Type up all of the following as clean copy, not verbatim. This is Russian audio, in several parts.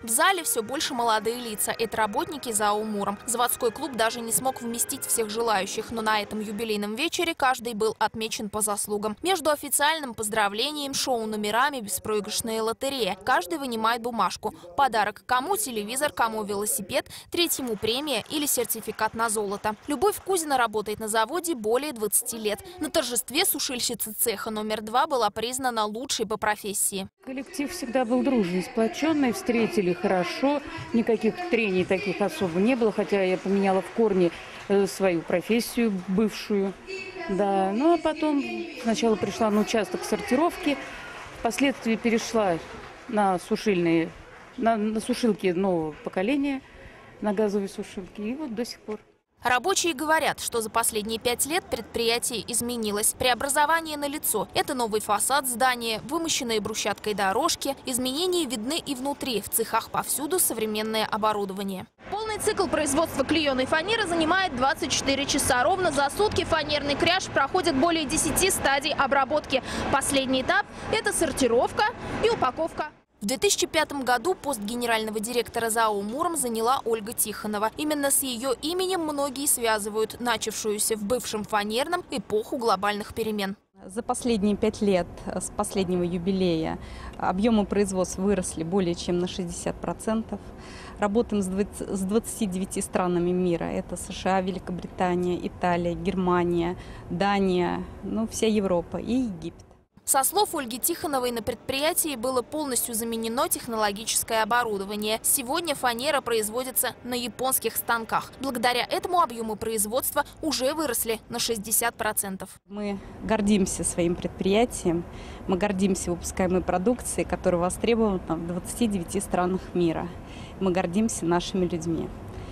В зале все больше молодые лица. Это работники ЗАО «Муром». Заводской клуб даже не смог вместить всех желающих, но на этом юбилейном вечере каждый был отмечен по заслугам. Между официальным поздравлением, шоу-номерами, беспроигрышная лотерея. Каждый вынимает бумажку. Подарок: кому телевизор, кому велосипед, третьему премия или сертификат на золото. Любовь Кузина работает на заводе более 20 лет. На торжестве сушильщица цеха номер 2 была признана лучшей по профессии. Коллектив всегда был дружный, сплоченный, встретили хорошо, никаких трений таких особо не было, хотя я поменяла в корне свою профессию бывшую. Да. Ну а потом сначала пришла на участок сортировки, впоследствии перешла на сушильные, на сушилки нового поколения, на газовые сушилки, и вот до сих пор. Рабочие говорят, что за последние 5 лет предприятие изменилось. Преобразование налицо. Это новый фасад здания, вымощенные брусчаткой дорожки. Изменения видны и внутри. В цехах повсюду современное оборудование. Полный цикл производства клееной фанеры занимает 24 часа. Ровно за сутки фанерный кряж проходит более 10 стадий обработки. Последний этап – это сортировка и упаковка. В 2005 году пост генерального директора ЗАО «Муром» заняла Ольга Тихонова. Именно с ее именем многие связывают начавшуюся в бывшем фанерном эпоху глобальных перемен. За последние 5 лет с последнего юбилея объемы производства выросли более чем на 60%. Работаем с 29 странами мира. Это США, Великобритания, Италия, Германия, Дания, вся Европа и Египет. Со слов Ольги Тихоновой, на предприятии было полностью заменено технологическое оборудование. Сегодня фанера производится на японских станках. Благодаря этому объемы производства уже выросли на 60%. Мы гордимся своим предприятием, мы гордимся выпускаемой продукцией, которая востребована в 29 странах мира. Мы гордимся нашими людьми.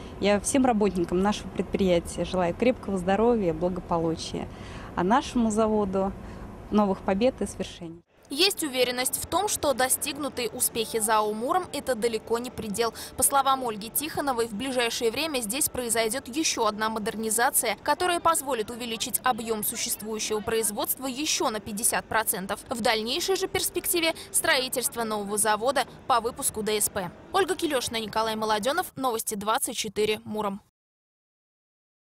Я всем работникам нашего предприятия желаю крепкого здоровья, благополучия, а нашему заводу новых побед и свершений. Есть уверенность в том, что достигнутые успехи ЗАО «Муром» – это далеко не предел. По словам Ольги Тихоновой, в ближайшее время здесь произойдет еще одна модернизация, которая позволит увеличить объем существующего производства еще на 50%. В дальнейшей же перспективе – строительство нового завода по выпуску ДСП. Ольга Килешина, Николай Молоденов. Новости 24. Муром.